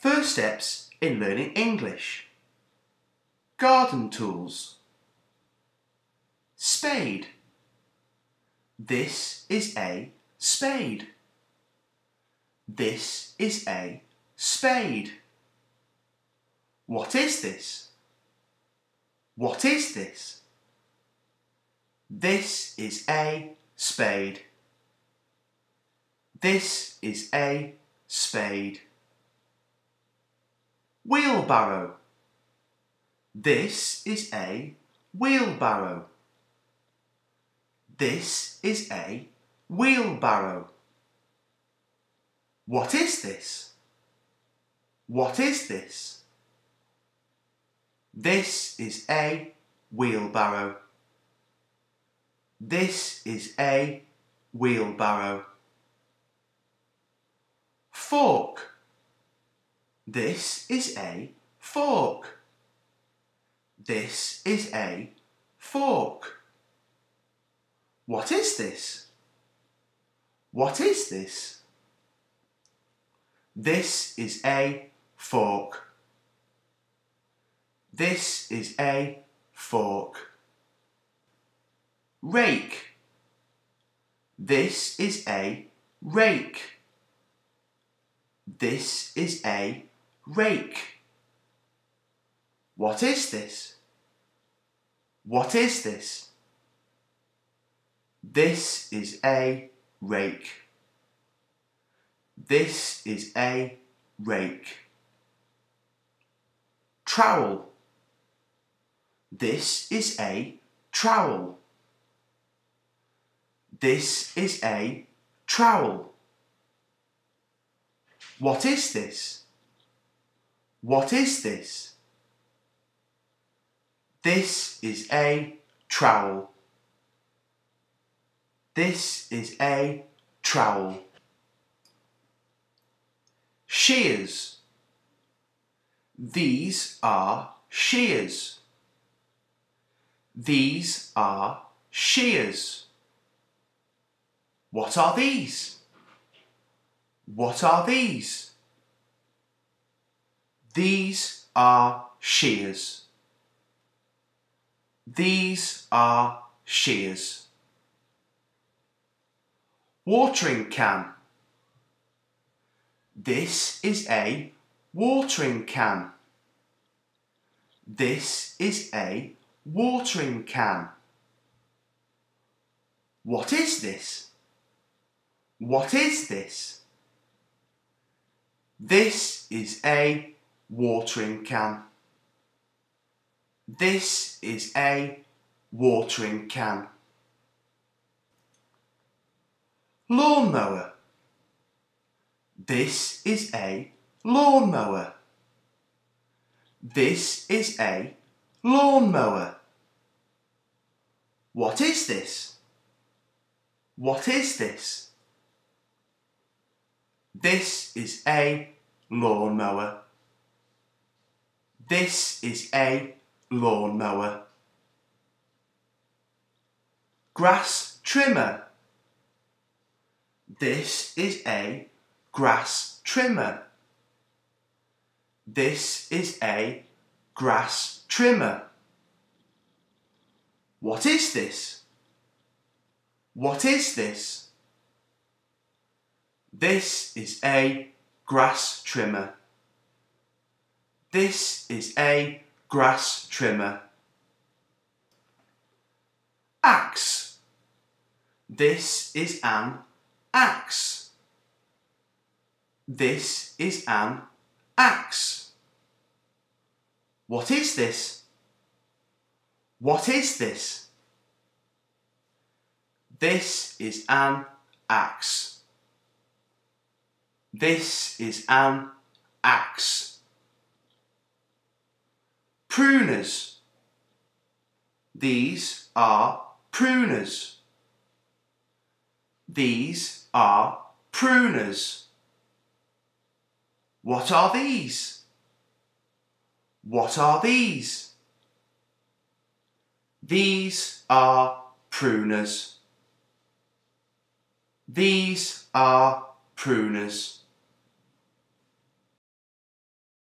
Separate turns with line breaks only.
First steps in learning English. Garden tools. Spade. This is a spade. This is a spade. What is this? What is this? This is a spade. This is a spade. Wheelbarrow. This is a wheelbarrow. This is a wheelbarrow. What is this? What is this? This is a wheelbarrow. This is a wheelbarrow. Fork. This is a fork. This is a fork. What is this? What is this? This is a fork. This is a fork. Rake. This is a rake. This is a rake. What is this? What is this? This is a rake. This is a rake. Trowel. This is a trowel. This is a trowel. What is this? What is this? This is a trowel. This is a trowel. Shears. These are shears. These are shears. What are these? What are these? These are shears. These are shears. Watering can. This is a watering can. This is a watering can. What is this? What is this? This is a watering can. This is a watering can. Lawnmower. This is a lawnmower. This is a lawnmower. What is this? What is this? This is a lawnmower. This is a lawnmower. Grass trimmer. This is a grass trimmer. This is a grass trimmer. What is this? What is this? This is a grass trimmer. This is a grass trimmer. Axe. This is an axe. This is an axe. What is this? What is this? This is an axe. This is an axe. Pruners. These are pruners. These are pruners. What are these? What are these? These are pruners. These are pruners.